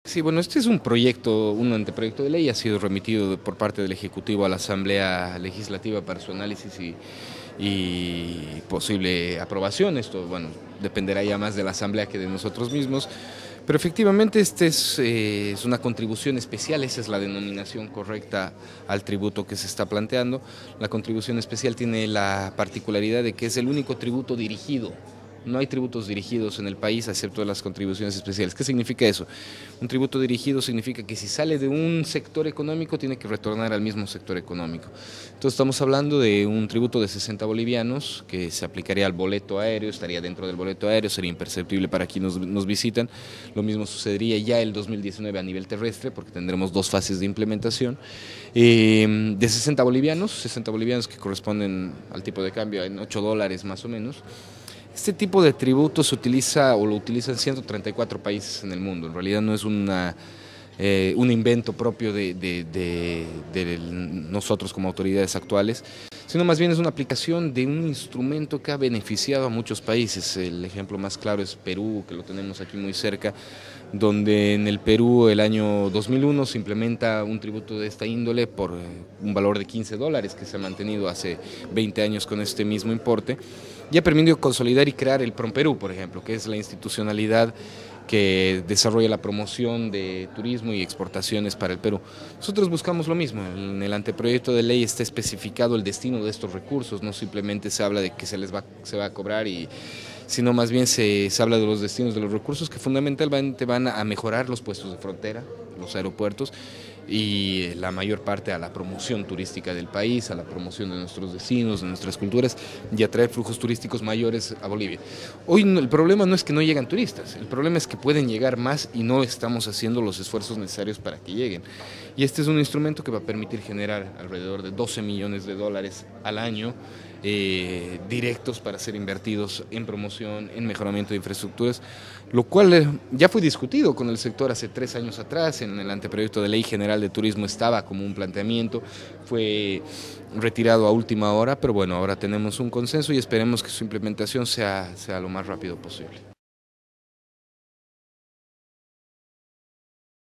Sí, bueno, este es un anteproyecto de ley, ha sido remitido por parte del Ejecutivo a la Asamblea Legislativa para su análisis y posible aprobación. Esto, bueno, dependerá ya más de la Asamblea que de nosotros mismos. Pero efectivamente es una contribución especial, esa es la denominación correcta al tributo que se está planteando. La contribución especial tiene la particularidad de que es el único tributo dirigido. No hay tributos dirigidos en el país, excepto las contribuciones especiales. ¿Qué significa eso? Un tributo dirigido significa que si sale de un sector económico, tiene que retornar al mismo sector económico. Entonces estamos hablando de un tributo de 60 bolivianos, que se aplicaría al boleto aéreo, estaría dentro del boleto aéreo, sería imperceptible para quienes nos visitan. Lo mismo sucedería ya el 2019 a nivel terrestre, porque tendremos dos fases de implementación. De 60 bolivianos que corresponden al tipo de cambio en $8 más o menos. Este tipo de tributo se utiliza o lo utilizan 134 países en el mundo. En realidad no es un invento propio de nosotros como autoridades actuales, sino más bien es una aplicación de un instrumento que ha beneficiado a muchos países. El ejemplo más claro es Perú, que lo tenemos aquí muy cerca, donde en el Perú el año 2001 se implementa un tributo de esta índole por un valor de $15, que se ha mantenido hace 20 años con este mismo importe, y ha permitido consolidar y crear el PROMPERÚ, por ejemplo, que es la institucionalidad que desarrolla la promoción de turismo y exportaciones para el Perú. Nosotros buscamos lo mismo. En el anteproyecto de ley está especificado el destino de estos recursos, no simplemente se habla de que se va a cobrar, sino más bien se habla de los destinos de los recursos que fundamentalmente van a mejorar los puestos de frontera, los aeropuertos, y la mayor parte a la promoción turística del país, a la promoción de nuestros destinos, de nuestras culturas, y atraer flujos turísticos mayores a Bolivia. Hoy el problema no es que no llegan turistas, el problema es que pueden llegar más y no estamos haciendo los esfuerzos necesarios para que lleguen. Y este es un instrumento que va a permitir generar alrededor de $12 millones al año, directos para ser invertidos en promoción, en mejoramiento de infraestructuras, lo cual ya fue discutido con el sector hace 3 años atrás. En el anteproyecto de ley general de turismo estaba como un planteamiento, fue retirado a última hora, pero bueno, ahora tenemos un consenso y esperemos que su implementación sea lo más rápido posible.